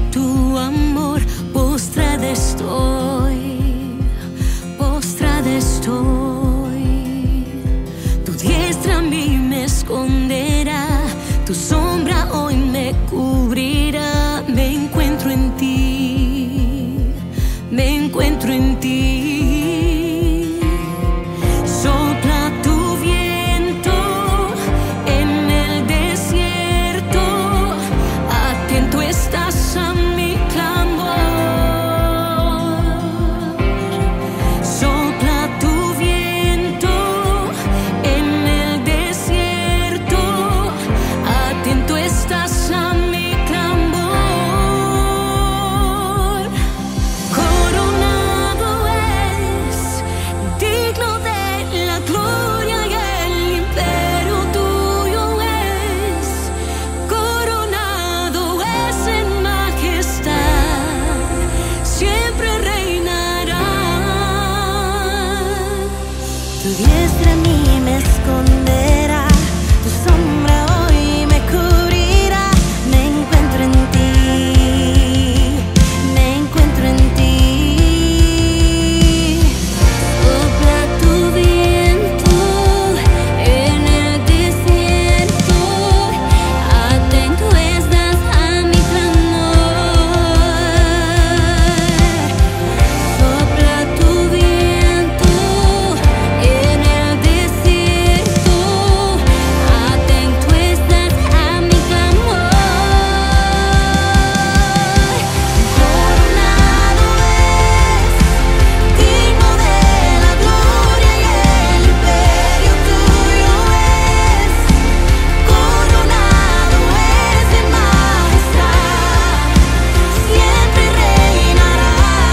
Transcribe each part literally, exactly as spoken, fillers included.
tu amor, postrada estoy, postrada estoy. Tu diestra a mí me esconderá, tu sombra hoy me cubrirá. Me encuentro en ti, me encuentro en ti. Sopla tu viento en el desierto, atento estás a mi clamor. Sopla tu viento en el desierto, atento estás a mi clamor. Coronado es, digno de la gloria y el imperio tuyo es. Coronado es en majestad, siempre reinará. Tu diestra a mí me esconderá, tu sombra hoy me cubrirá. Me encuentro en ti, me encuentro en ti. Sopla tu viento en el desierto, atento estás a mi clamor. Sopla tu viento en el desierto, atento estás a mi clamor. Coronado es, digno de la gloria y el imperio tuyo es. Coronado es en majestad, siempre reinarás.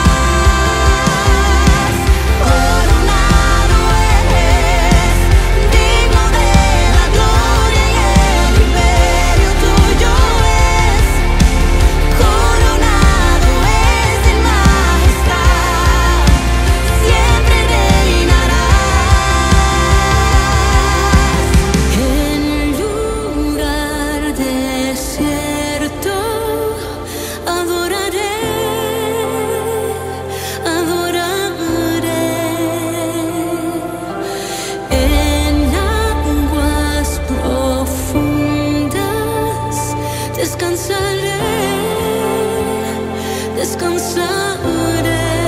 Coronado es, digno de la gloria y el imperio tuyo es. Coronado es en majestad, siempre reinarás. En el lugar desierto adoraré, adoraré. En aguas profundas descansaré, descansaré.